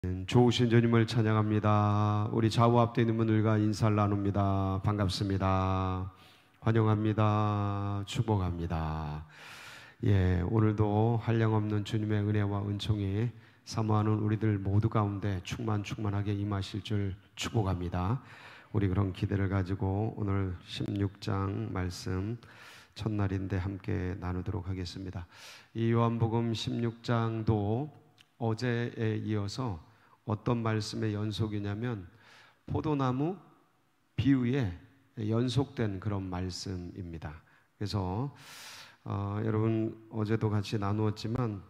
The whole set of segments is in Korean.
좋으신 주님을 찬양합니다. 우리 좌우 앞에 있는 분들과 인사를 나눕니다. 반갑습니다. 환영합니다. 축복합니다. 오늘도 한량없는 주님의 은혜와 은총이 사모하는 우리들 모두 가운데 충만하게 임하실 줄 축복합니다. 우리 그런 기대를 가지고 오늘 16장 말씀 첫날인데 함께 나누도록 하겠습니다. 이 요한복음 16장도 어제에 이어서 어떤 말씀의 연속이냐면 포도나무 비유에 연속된 그런 말씀입니다. 그래서 여러분 어제도 같이 나누었지만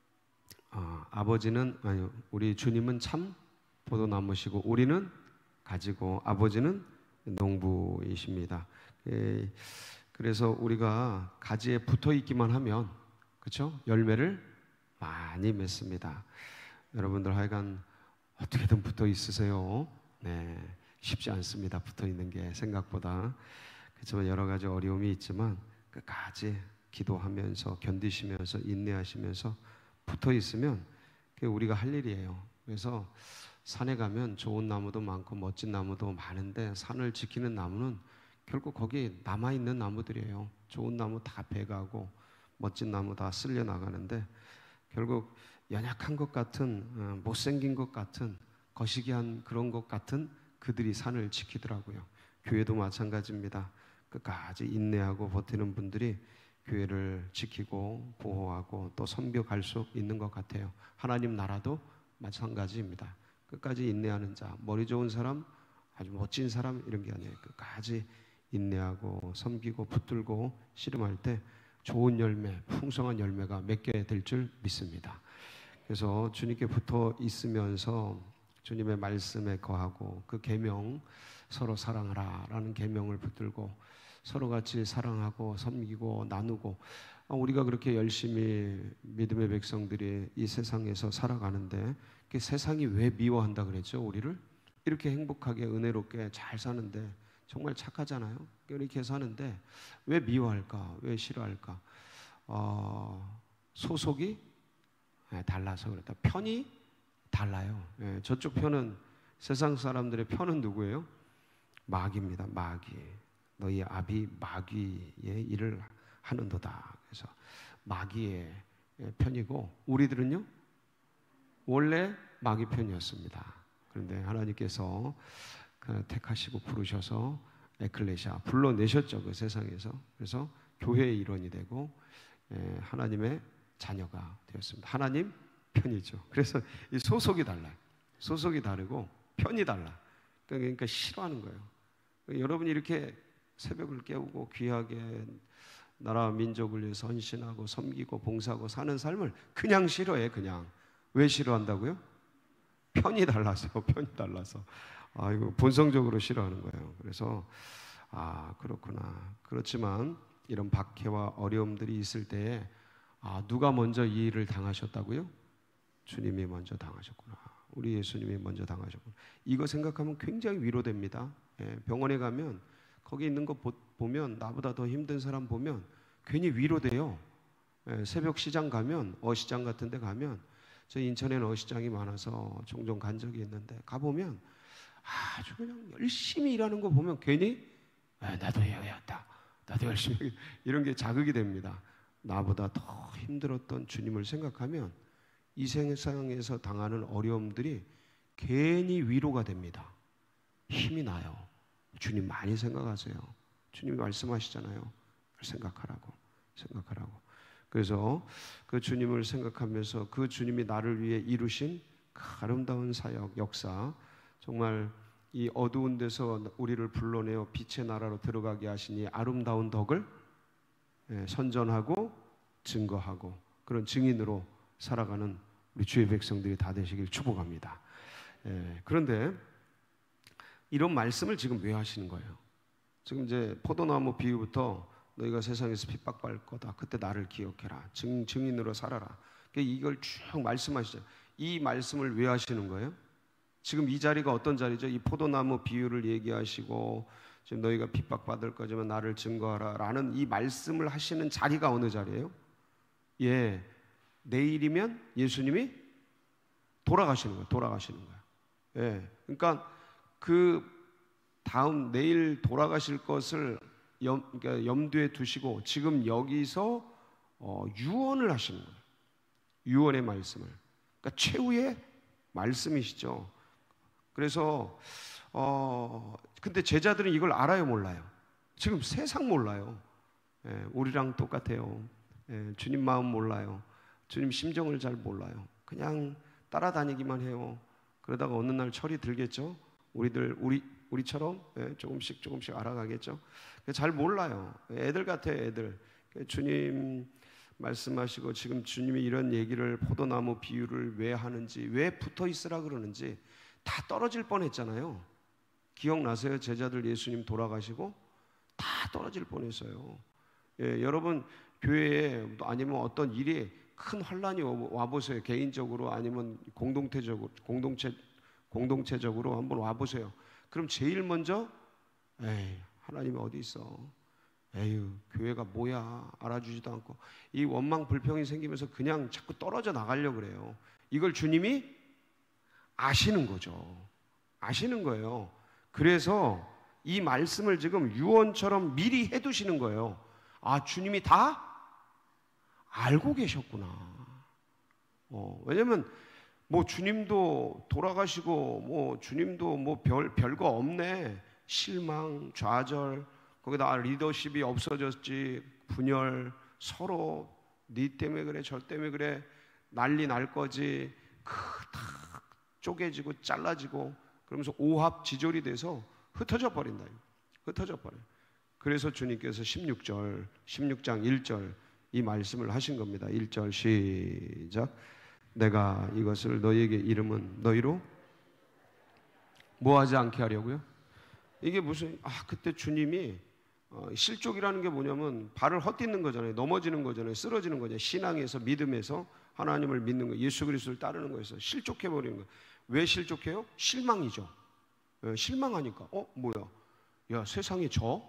우리 주님은 참 포도나무시고 우리는 가지고 아버지는 농부이십니다. 그래서 우리가 가지에 붙어 있기만 하면 그렇죠? 열매를 많이 맺습니다. 여러분들 하여간 어떻게든 붙어 있으세요. 쉽지 않습니다. 붙어 있는 게 생각보다. 그렇지만 여러 가지 어려움이 있지만 끝까지 기도하면서 견디시면서 인내하시면서 붙어 있으면 그게 우리가 할 일이에요. 그래서 산에 가면 좋은 나무도 많고 멋진 나무도 많은데 산을 지키는 나무는 결국 거기 남아있는 나무들이에요. 좋은 나무 다 베가고 멋진 나무 다 쓸려 나가는데 결국 연약한 것 같은 못생긴 것 같은 거시기한 그런 것 같은 그들이 산을 지키더라고요. 교회도 마찬가지입니다. 끝까지 인내하고 버티는 분들이 교회를 지키고 보호하고 또 섬겨갈 수 있는 것 같아요. 하나님 나라도 마찬가지입니다. 끝까지 인내하는 자, 머리 좋은 사람, 아주 멋진 사람 이런 게 아니에요. 끝까지 인내하고 섬기고 붙들고 씨름할 때 좋은 열매, 풍성한 열매가 맺게 될 줄 믿습니다. 그래서 주님께 붙어 있으면서 주님의 말씀에 거하고 그 계명 서로 사랑하라 라는 계명을 붙들고 서로 같이 사랑하고 섬기고 나누고 우리가 그렇게 열심히 믿음의 백성들이 이 세상에서 살아가는데 세상이 왜 미워한다 그랬죠? 우리를 이렇게 행복하게 은혜롭게 잘 사는데 정말 착하잖아요. 이렇게 사는데 왜 미워할까? 왜 싫어할까? 소속이 달라서 그렇다. 편이 달라요. 저쪽 편은 세상 사람들의 편은 누구예요? 마귀입니다. 마귀. 너희 아비 마귀의 일을 하는도다. 그래서 마귀의 편이고 우리들은요 원래 마귀 편이었습니다. 그런데 하나님께서 택하시고 부르셔서 에클레시아 불러내셨죠. 그 세상에서. 그래서 교회의 일원이 되고 하나님의 자녀가 되었습니다. 하나님 편이죠. 그래서 이 소속이 달라요. 소속이 다르고 편이 달라. 그러니까 싫어하는 거예요. 여러분이 이렇게 새벽을 깨우고 귀하게 나라와 민족을 위해서 헌신하고 섬기고 봉사하고 사는 삶을 그냥 싫어해. 그냥. 왜 싫어한다고요? 편이 달라서. 이거 본성적으로 싫어하는 거예요. 그래서 그렇구나. 그렇지만 이런 박해와 어려움들이 있을 때에 누가 먼저 이 일을 당하셨다고요? 주님이 먼저 당하셨구나. 우리 예수님이 먼저 당하셨구나. 이거 생각하면 굉장히 위로됩니다. 병원에 가면 거기 있는 거 보면 나보다 더 힘든 사람 보면 괜히 위로돼요. 새벽 시장 가면 어시장 같은 데 가면 저 인천에는 어시장이 많아서 종종 간 적이 있는데 가보면 아주 그냥 열심히 일하는 거 보면 괜히 나도 해야겠다. 나도 열심히 이런 게 자극이 됩니다. 나보다 더 힘들었던 주님을 생각하면 이 세상에서 당하는 어려움들이 괜히 위로가 됩니다. 힘이 나요. 주님 많이 생각하세요. 주님이 말씀하시잖아요. 생각하라고. 그래서 그 주님을 생각하면서 그 주님이 나를 위해 이루신 그 아름다운 사역, 역사, 정말 이 어두운 데서 우리를 불러내어 빛의 나라로 들어가게 하시니 아름다운 덕을 선전하고 증거하고 그런 증인으로 살아가는 우리 주의 백성들이 다 되시길 축복합니다. 그런데 이런 말씀을 지금 왜 하시는 거예요? 지금 이제 포도나무 비유부터 너희가 세상에서 핍박받을 거다. 그때 나를 기억해라. 증인으로 살아라. 이걸 쭉 말씀하시죠. 이 말씀을 왜 하시는 거예요? 지금 이 자리가 어떤 자리죠? 이 포도나무 비유를 얘기하시고 지금 너희가 핍박받을 거지만 나를 증거하라 라는 이 말씀을 하시는 자리가 어느 자리예요? 내일이면 예수님이 돌아가시는 거예요. 돌아가시는 거예요. 예. 그러니까 그 다음 내일 돌아가실 것을 그러니까 염두에 두시고 지금 여기서 유언을 하시는 거예요. 유언의 말씀을. 그러니까 최후의 말씀이시죠. 그래서 근데 제자들은 이걸 알아요, 몰라요? 지금 세상 몰라요. 예, 우리랑 똑같아요. 예, 주님 마음 몰라요. 주님 심정을 잘 몰라요. 그냥 따라다니기만 해요. 그러다가 어느 날 철이 들겠죠. 우리처럼 조금씩 알아가겠죠. 잘 몰라요. 애들 같아요, 애들. 주님 말씀하시고 지금 주님이 이런 얘기를 포도나무 비유를 왜 하는지, 왜 붙어 있으라 그러는지 다 떨어질 뻔했잖아요. 기억나세요? 제자들 예수님 돌아가시고 다 떨어질 뻔했어요. 예, 여러분 교회에 아니면 어떤 일이 큰 환란이 와보세요. 개인적으로 아니면 공동체적으로 한번 와보세요. 그럼 제일 먼저 에이, 하나님이 어디 있어? 에휴, 교회가 뭐야? 알아주지도 않고 이 원망 불평이 생기면서 그냥 자꾸 떨어져 나가려고 그래요. 이걸 주님이 아시는 거죠. 아시는 거예요. 그래서 이 말씀을 지금 유언처럼 미리 해두시는 거예요. 아, 주님이 다 알고 계셨구나. 왜냐면 뭐 주님도 돌아가시고 뭐 주님도 뭐 별거 없네. 실망, 좌절, 거기다 리더십이 없어졌지, 분열, 서로 네 때문에 그래, 저 때문에 그래, 난리 날 거지, 다 쪼개지고 잘라지고 그러면서 오합지졸이 돼서 흩어져 버린다. 흩어져 버려. 그래서 주님께서 16장 1절 이 말씀을 하신 겁니다. 1절 시작. 내가 이것을 너희에게 이름은 너희로 뭐하지 않게 하려고요? 이게 무슨 그때 주님이 실족이라는 게 뭐냐면 발을 헛디는 거잖아요. 넘어지는 거잖아요. 쓰러지는 거잖아요. 신앙에서 믿음에서 하나님을 믿는 거, 예수 그리스도를 따르는 거에서 실족해 버리는 거예요. 왜 실족해요? 실망이죠. 실망하니까 뭐야? 야, 세상에 져?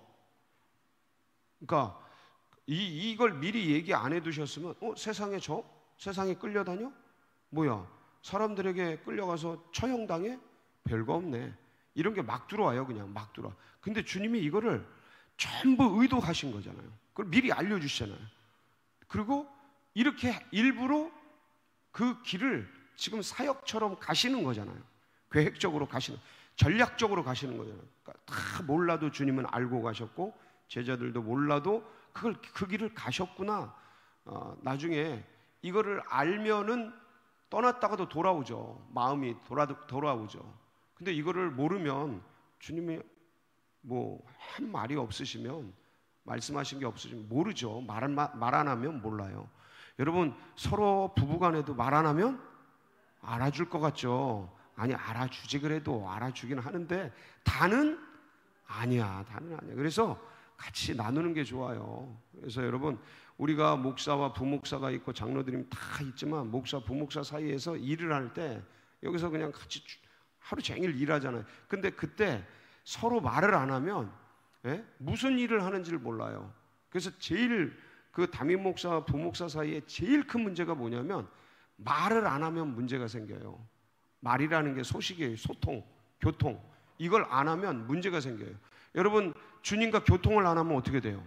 그러니까 이걸 미리 얘기 안 해두셨으면 세상에 져? 세상에 끌려다녀? 뭐야? 사람들에게 끌려가서 처형당해? 별거 없네. 이런 게 막 들어와요. 그냥 막 들어와. 근데 주님이 이거를 전부 의도하신 거잖아요. 그걸 미리 알려주시잖아요. 그리고 이렇게 일부러 그 길을 지금 사역처럼 가시는 거잖아요. 계획적으로 가시는, 전략적으로 가시는 거잖아요. 그러니까 다 몰라도 주님은 알고 가셨고 제자들도 몰라도 그 길을 가셨구나. 나중에 이거를 알면은 떠났다가도 돌아오죠. 마음이 돌아오죠. 근데 이거를 모르면 주님이 뭐 한 말이 없으시면, 말씀하신 게 없으시면 모르죠. 말 안 하면 몰라요. 여러분 서로 부부간에도 말 안 하면 알아줄 것 같죠? 아니, 알아주지. 그래도 알아주긴 하는데 다는 아니야. 그래서 같이 나누는 게 좋아요. 그래서 여러분, 우리가 목사와 부목사가 있고 장로들이 다 있지만 목사 부목사 사이에서 일을 할 때 여기서 그냥 같이 하루 종일 일하잖아요. 근데 그때 서로 말을 안 하면 무슨 일을 하는지를 몰라요. 그래서 제일 그 담임 목사와 부목사 사이에 제일 큰 문제가 뭐냐면 말을 안 하면 문제가 생겨요. 말이라는 게 소식이에요. 소통, 교통. 이걸 안 하면 문제가 생겨요. 여러분, 주님과 교통을 안 하면 어떻게 돼요?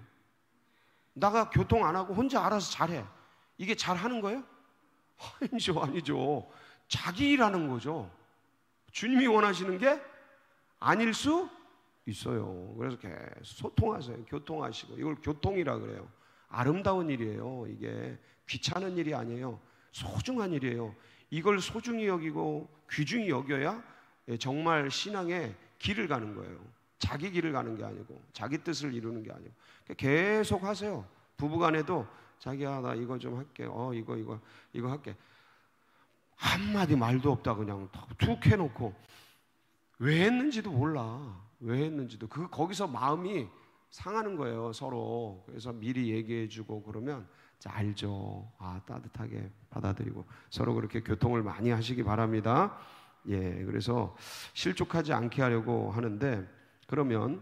나가 교통 안 하고 혼자 알아서 잘해. 이게 잘하는 거예요? 아니죠. 자기 일하는 거죠. 주님이 원하시는 게 아닐 수 있어요. 그래서 계속 소통하세요. 교통하시고. 이걸 교통이라 그래요. 아름다운 일이에요. 이게 귀찮은 일이 아니에요. 소중한 일이에요. 이걸 소중히 여기고 귀중히 여겨야 정말 신앙의 길을 가는 거예요. 자기 길을 가는 게 아니고 자기 뜻을 이루는 게 아니고 계속 하세요. 부부간에도 자기야, 나 이거 좀 할게. 이거 할게. 한마디 말도 없다 그냥 툭 해놓고 왜 했는지도 몰라. 왜 했는지도. 거기서 마음이 상하는 거예요, 서로. 그래서 미리 얘기해주고 그러면 알죠. 따뜻하게 받아들이고 서로 그렇게 교통을 많이 하시기 바랍니다. 예, 그래서 실족하지 않게 하려고 하는데, 그러면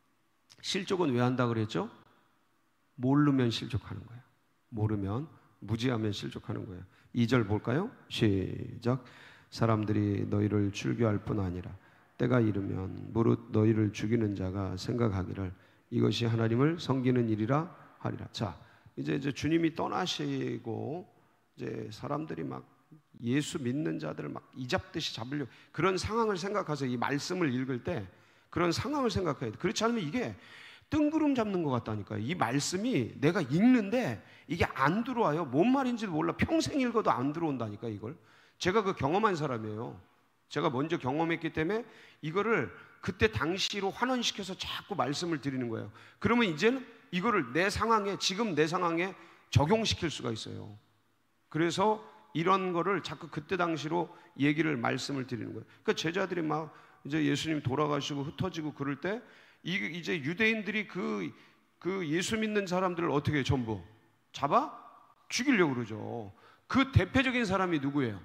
실족은 왜 한다 그랬죠? 모르면 실족하는 거예요. 모르면, 무지하면 실족하는 거예요. 2절 볼까요? 시작. 사람들이 너희를 출교할 뿐 아니라 때가 이르면 무릇 너희를 죽이는 자가 생각하기를 이것이 하나님을 섬기는 일이라 하리라. 자, 이제 주님이 떠나시고 이제 사람들이 막 예수 믿는 자들을 막 이잡듯이 잡으려고 그런 상황을 생각해서 이 말씀을 읽을 때 그런 상황을 생각해야 돼. 그렇지 않으면 이게 뜬구름 잡는 것 같다니까요. 이 말씀이 내가 읽는데 이게 안 들어와요. 뭔 말인지도 몰라. 평생 읽어도 안 들어온다니까 이걸. 제가 그 경험한 사람이에요. 제가 먼저 경험했기 때문에 이거를 그때 당시로 환원시켜서 자꾸 말씀을 드리는 거예요. 그러면 이제는 이거를 내 상황에, 지금 내 상황에 적용시킬 수가 있어요. 그래서 이런 거를 자꾸 그때 당시로 얘기를 말씀을 드리는 거예요. 그러니까 제자들이 막 이제 예수님 돌아가시고 흩어지고 그럴 때 이제 유대인들이 그 예수 믿는 사람들을 어떻게 해요? 전부 잡아 죽이려고 그러죠. 그 대표적인 사람이 누구예요?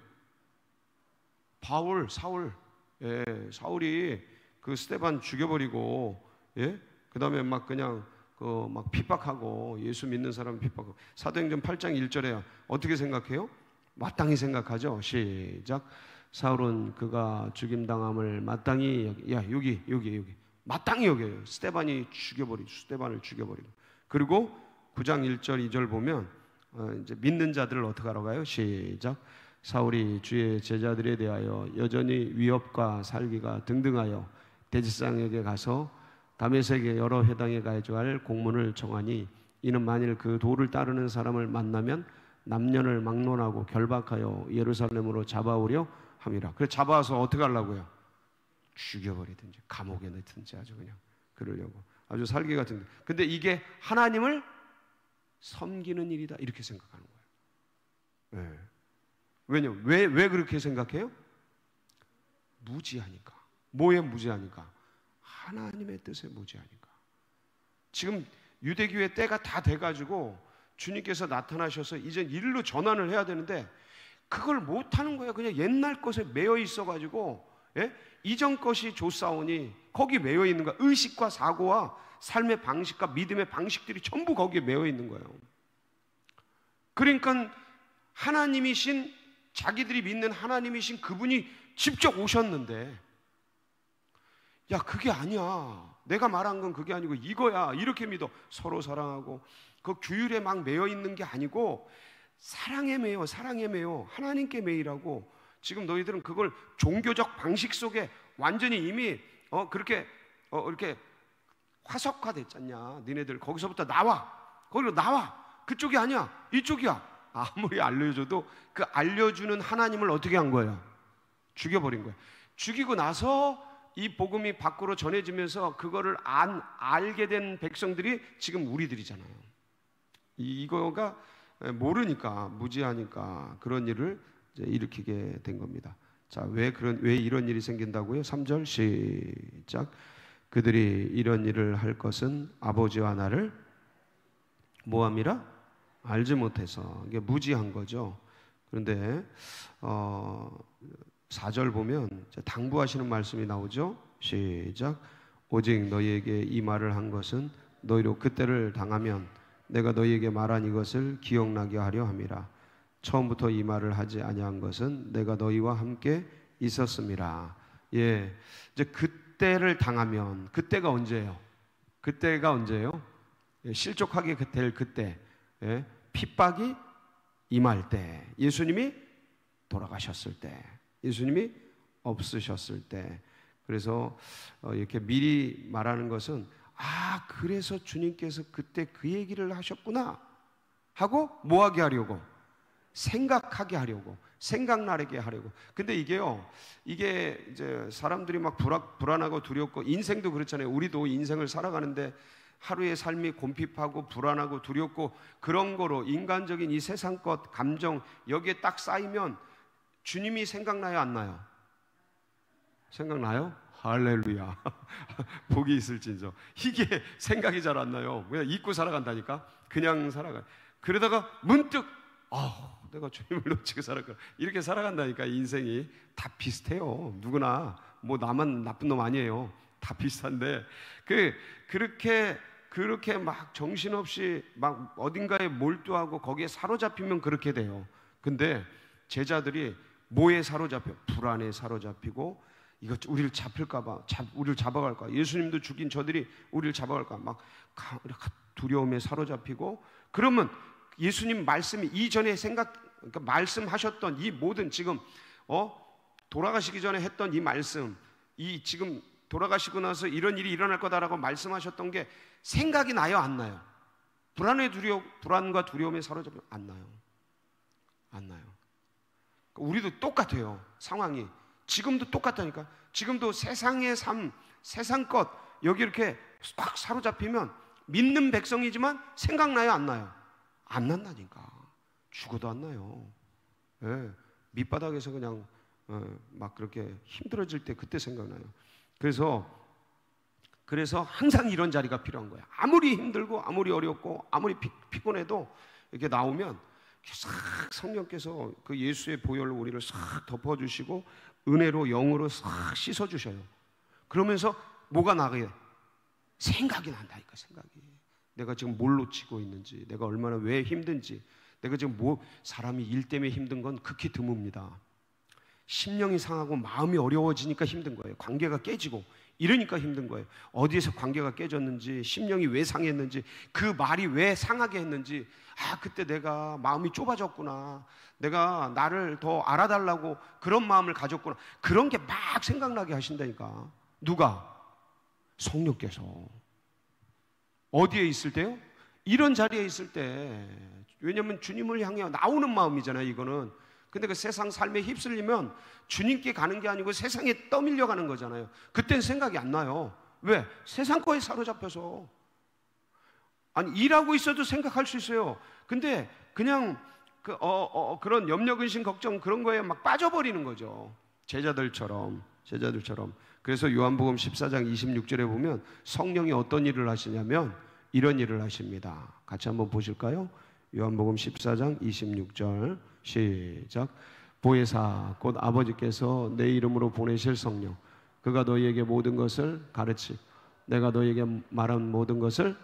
사울. 예, 사울이 그 스데반 죽여버리고, 예, 그 다음에 막 그냥 막 핍박하고 예수 믿는 사람 핍박하고. 사도행전 8장 1절에 어떻게 생각해요? 마땅히 생각하죠. 시작. 사울은 그가 죽임당함을 마땅히 여기 마땅히 여겨요. 스데반을 죽여버리고. 그리고 9장 1절 2절 보면 이제 믿는 자들을 어떻게 하러 가요? 시작. 사울이 주의 제자들에 대하여 여전히 위협과 살기가 등등하여 대제사장에게 가서 다메섹의 여러 회당에 가져갈 공문을 정하니 이는 만일 그 도를 따르는 사람을 만나면 남년을 막론하고 결박하여 예루살렘으로 잡아오려 함이라. 그래서 잡아와서 어떻게 하려고요? 죽여버리든지 감옥에 넣든지 아주 그냥 그러려고. 아주 살기 같은데. 근데 이게 하나님을 섬기는 일이다 이렇게 생각하는 거예요. 네. 왜냐면 왜 그렇게 생각해요? 무지하니까. 뭐에 무지하니까? 하나님의 뜻에 무지하니까. 지금 유대교회 때가 다 돼가지고 주님께서 나타나셔서 이제 일로 전환을 해야 되는데 그걸 못하는 거예요. 그냥 옛날 것에 매여 있어가지고, 예? 이전 것이 좋사오니 거기 매여 있는 거야. 의식과 사고와 삶의 방식과 믿음의 방식들이 전부 거기에 매여 있는 거예요. 그러니까 하나님이신, 자기들이 믿는 하나님이신 그분이 직접 오셨는데, 야, 그게 아니야. 내가 말한 건 그게 아니고 이거야. 이렇게 믿어. 서로 사랑하고 그 규율에 막 매여 있는 게 아니고 사랑에 매여, 하나님께 매이라고. 지금 너희들은 그걸 종교적 방식 속에 완전히 이미 이렇게 화석화됐잖냐. 니네들 거기서부터 나와. 거기로 나와. 그쪽이 아니야. 이쪽이야. 아무리 알려줘도 그 알려주는 하나님을 어떻게 한 거예요? 죽여버린 거예요. 죽이고 나서 이 복음이 밖으로 전해지면서 그거를 알게 된 백성들이 지금 우리들이잖아요. 이거가 모르니까, 무지하니까 그런 일을 이제 일으키게 된 겁니다. 자, 왜 이런 일이 생긴다고요? 3절 시작. 그들이 이런 일을 할 것은 아버지와 나를 모함이라 알지 못해서. 이게 무지한 거죠. 그런데 4절 보면 당부하시는 말씀이 나오죠. 시작. 오직 너희에게 이 말을 한 것은 너희로 그때를 당하면 내가 너희에게 말한 이것을 기억나게 하려 함이라. 처음부터 이 말을 하지 아니한 것은 내가 너희와 함께 있었음이라. 예, 이제 그때를 당하면, 그때가 언제예요? 그때가 언제예요? 예, 실족하게 될 그때, 예, 핍박이 임할 때, 예수님이 돌아가셨을 때, 예수님이 없으셨을 때. 그래서 이렇게 미리 말하는 것은, 그래서 주님께서 그때 그 얘기를 하셨구나 하고 뭐하게 하려고? 생각하게 하려고, 생각나게 하려고. 근데 이게 이제 사람들이 막 불안하고 두렵고, 인생도 그렇잖아요. 우리도 인생을 살아가는데 하루의 삶이 곰핍하고 불안하고 두렵고 그런 거로 인간적인 이 세상 것, 감정 여기에 딱 쌓이면 주님이 생각나요, 안 나요? 생각나요? 할렐루야. 복이 있을진저. 이게 생각이 잘 안 나요. 그냥 잊고 살아간다니까. 그냥 살아가. 그러다가 문득 내가 주님을 놓치고 살았구나. 이렇게 살아간다니까. 인생이 다 비슷해요. 누구나. 뭐 나만 나쁜 놈 아니에요. 다 비슷한데 그렇게 막 정신없이 막 어딘가에 몰두하고 거기에 사로잡히면 그렇게 돼요. 근데 제자들이 뭐에 사로잡혀? 불안에 사로잡히고, 이거 우리를 잡힐까봐, 우리를 잡아갈까, 예수님도 죽인 저들이 우리를 잡아갈까, 막 두려움에 사로잡히고. 그러면 예수님 말씀이 이전에 그러니까 말씀하셨던 이 모든 지금 돌아가시기 전에 했던 이 말씀, 이 지금 돌아가시고 나서 이런 일이 일어날 거다라고 말씀하셨던 게 생각이 나요, 안 나요? 불안과 두려움에 사로잡혀 안 나요. 안 나요. 우리도 똑같아요. 상황이 지금도 똑같다니까. 지금도 세상의 삶, 세상 것 여기 이렇게 꽉 사로잡히면 믿는 백성이지만 생각나요, 안 나요? 안 난다니까. 죽어도 안 나요. 예, 밑바닥에서 그냥 막 그렇게 힘들어질 때 그때 생각나요. 그래서 항상 이런 자리가 필요한 거야. 아무리 힘들고 아무리 어렵고 아무리 피곤해도 이렇게 나오면 싹 성령께서 그 예수의 보혈로 우리를 싹 덮어주시고 은혜로 영으로 싹 씻어주셔요. 그러면서 뭐가 나가요? 생각이 난다니까. 생각이. 내가 지금 뭘 놓치고 있는지, 내가 얼마나 왜 힘든지, 내가 지금 사람이 일 때문에 힘든 건 극히 드뭅니다. 심령이 상하고 마음이 어려워지니까 힘든 거예요. 관계가 깨지고 이러니까 힘든 거예요. 어디에서 관계가 깨졌는지, 심령이 왜 상했는지, 그 말이 왜 상하게 했는지, 그때 내가 마음이 좁아졌구나, 내가 나를 더 알아달라고 그런 마음을 가졌구나, 그런 게 막 생각나게 하신다니까. 누가? 성령께서. 어디에 있을 때요? 이런 자리에 있을 때. 왜냐하면 주님을 향해 나오는 마음이잖아요, 이거는. 근데 그 세상 삶에 휩쓸리면 주님께 가는 게 아니고 세상에 떠밀려 가는 거잖아요. 그땐 생각이 안 나요. 왜? 세상 거에 사로잡혀서. 아니, 일하고 있어도 생각할 수 있어요. 근데 그냥 그런 염려, 근심, 걱정 그런 거에 막 빠져버리는 거죠. 제자들처럼. 그래서 요한복음 14장 26절에 보면 성령이 어떤 일을 하시냐면 이런 일을 하십니다. 같이 한번 보실까요? 요한복음 14장 26절 시작. 보혜사 곧 아버지께서 내 이름으로 보내실 성령, 그가 너희에게 모든 것을 가르치, 내가 너희에게 말한 모든 것을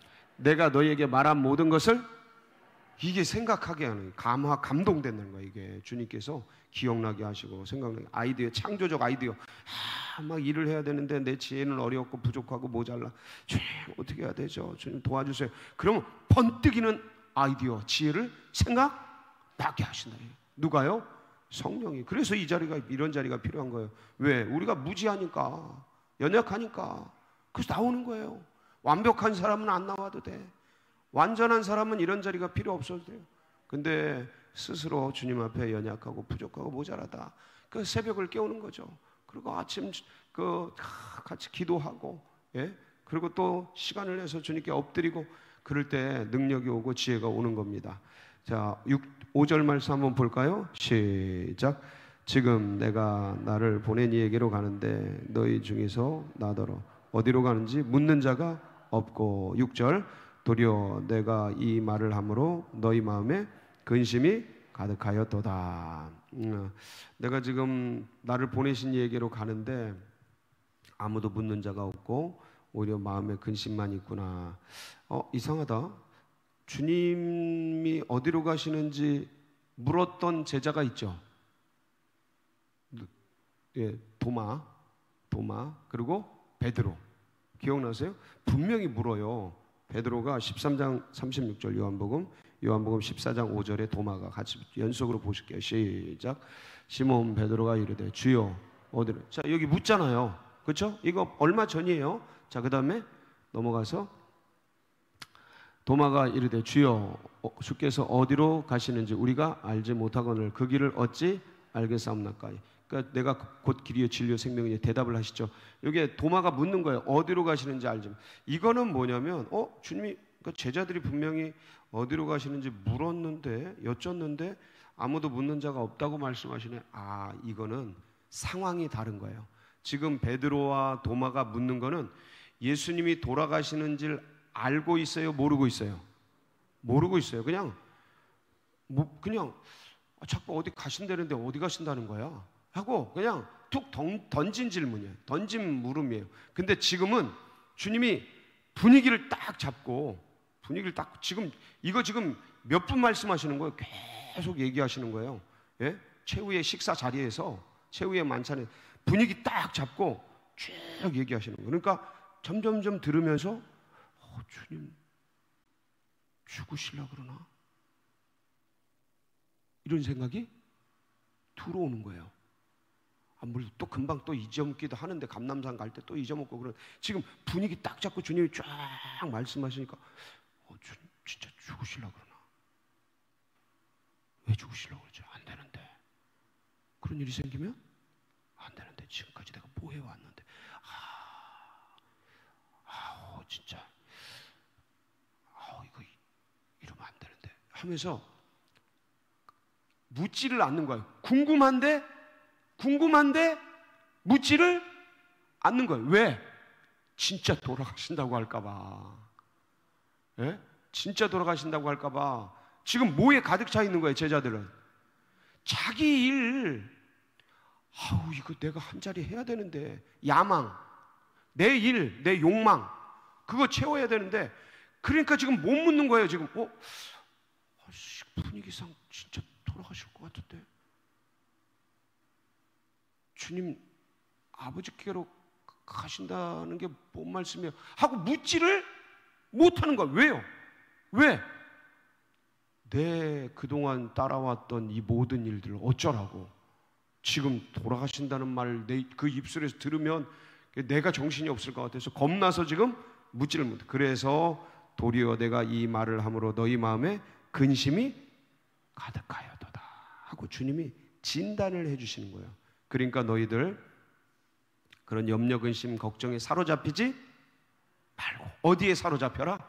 이게 생각하게 하는, 감동되는 거예요. 이게 주님께서 기억나게 하시고 생각나게, 아이디어, 창조적 아이디어. 막 일을 해야 되는데 내 지혜는 어렵고 부족하고 모자라. 주님 어떻게 해야 되죠? 주님 도와주세요. 그러면 번뜩이는 아이디어, 지혜를 생각나게 하신다. 누가요? 성령이. 그래서 이런 자리가 필요한 거예요. 왜? 우리가 무지하니까, 연약하니까. 그래서 나오는 거예요. 완벽한 사람은 안 나와도 돼. 완전한 사람은 이런 자리가 필요 없어도 돼요. 근데 스스로 주님 앞에 연약하고 부족하고 모자라다. 그 새벽을 깨우는 거죠. 그리고 아침 같이 기도하고, 예? 그리고 또 시간을 내서 주님께 엎드리고, 그럴 때 능력이 오고 지혜가 오는 겁니다. 자, 5절 말씀 한번 볼까요? 시작. 지금 내가 나를 보낸 이에게로 가는데 너희 중에서 나더러 어디로 가는지 묻는 자가 없고. 6절. 도리어 내가 이 말을 함으로 너희 마음에 근심이 가득하였도다. 내가 지금 나를 보내신 이에게로 가는데 아무도 묻는 자가 없고 오히려 마음에 근심만 있구나. 이상하다. 주님이 어디로 가시는지 물었던 제자가 있죠. 예, 도마 그리고 베드로. 기억나세요? 분명히 물어요. 베드로가 13장 36절 요한복음 14장 5절에 도마가 같이 연속으로 보실게요. 시작. 시몬 베드로가 이르되 주여 어디로? 자, 여기 묻잖아요. 그렇죠? 이거 얼마 전이에요. 자, 그 다음에 넘어가서 도마가 이르되 주여 주께서 어디로 가시는지 우리가 알지 못하거늘 그 길을 어찌 알겠사옵나이까. 그러니까 내가 곧 길이요 진리요 생명이니 대답을 하시죠. 여기에 도마가 묻는 거예요. 어디로 가시는지 알지. 이거는 뭐냐면 주님이, 그러니까 제자들이 분명히 어디로 가시는지 여쭸는데 아무도 묻는 자가 없다고 말씀하시네. 이거는 상황이 다른 거예요. 지금 베드로와 도마가 묻는 거는 예수님이 돌아가시는 줄 알고 있어요? 모르고 있어요? 모르고 있어요. 그냥 자꾸 어디 가신다는데 어디 가신다는 거야 하고 그냥 툭 던진 질문이에요. 던진 물음이에요. 근데 지금은 주님이 분위기를 딱 잡고 지금 몇 분 말씀하시는 거예요? 계속 얘기하시는 거예요. 예? 최후의 식사 자리에서, 최후의 만찬에 분위기 딱 잡고 쭉 얘기하시는 거예요. 그러니까 점점점 들으면서 주님 죽으시려고 그러나? 이런 생각이 들어오는 거예요. 물론 또 금방 또 잊어먹기도 하는데, 감남산 갈 때 또 잊어먹고 그런, 지금 분위기 딱 잡고 주님이 쫙 말씀하시니까 주님 진짜 죽으시려고 그러나? 왜 죽으시려고 그러죠? 안 되는데. 그런 일이 생기면 안 되는데, 지금까지 내가 뭐 해왔는데, 진짜 이거 이러면 안 되는데 하면서 묻지를 않는 거예요. 궁금한데 묻지를 않는 거예요. 왜? 진짜 돌아가신다고 할까봐. 예? 진짜 돌아가신다고 할까봐. 지금 뭐에 가득 차 있는 거예요, 제자들은. 자기 일, 이거 내가 한 자리 해야 되는데, 야망, 내 일, 내 욕망, 그거 채워야 되는데, 그러니까 지금 못 묻는 거예요. 지금 분위기상 진짜 돌아가실 것 같은데, 주님 아버지께로 가신다는 게 뭔 말씀이에요? 하고 묻지를 못하는 거예요. 왜요? 왜? 내 그동안 따라왔던 이 모든 일들을 어쩌라고. 지금 돌아가신다는 말 그 입술에서 들으면 내가 정신이 없을 것 같아서 겁나서 지금 묻지를 못해. 그래서 도리어 내가 이 말을 함으로 너희 마음에 근심이 가득하여도다 하고 주님이 진단을 해주시는 거예요. 그러니까 너희들 그런 염려, 근심, 걱정에 사로잡히지 말고. 어디에 사로잡혀라?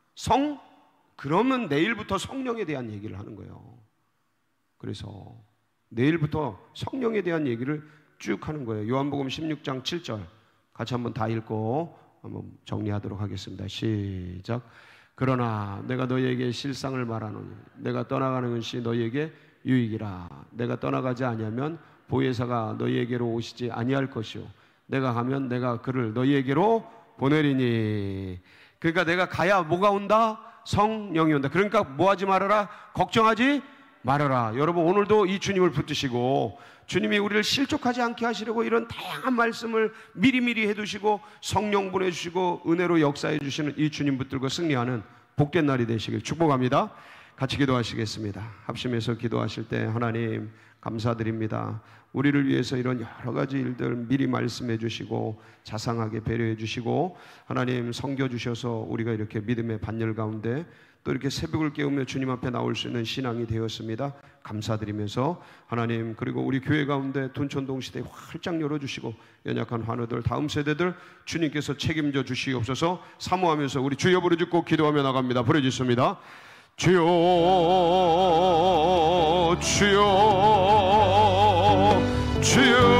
그러면 내일부터 성령에 대한 얘기를 하는 거예요. 그래서 내일부터 성령에 대한 얘기를 쭉 하는 거예요. 요한복음 16장 7절 같이 한번 다 읽고 한번 정리하도록 하겠습니다. 시작. 그러나 내가 너희에게 실상을 말하노니 내가 떠나가는 것이 너희에게 유익이라. 내가 떠나가지 아니하면 보혜사가 너희에게로 오시지 아니할 것이요 내가 가면 내가 그를 너희에게로 보내리니. 그러니까 내가 가야 뭐가 온다? 성령이 온다. 그러니까 뭐하지 말아라? 걱정하지 말아라. 여러분 오늘도 이 주님을 붙드시고 주님이 우리를 실족하지 않게 하시려고 이런 다양한 말씀을 미리미리 해두시고 성령 보내주시고 은혜로 역사해 주시는 이 주님 붙들고 승리하는 복된 날이 되시길 축복합니다. 같이 기도하시겠습니다. 합심해서 기도하실 때 하나님 감사드립니다. 우리를 위해서 이런 여러 가지 일들 미리 말씀해 주시고 자상하게 배려해 주시고 하나님 섬겨 주셔서 우리가 이렇게 믿음의 반열 가운데 또 이렇게 새벽을 깨우며 주님 앞에 나올 수 있는 신앙이 되었습니다. 감사드리면서 하나님 그리고 우리 교회 가운데 둔촌동 시대 활짝 열어주시고 연약한 환우들 다음 세대들 주님께서 책임져 주시옵소서. 사모하면서 우리 주여 부르짖고 기도하며 나갑니다. 부르짖습니다. 주여 주여 주여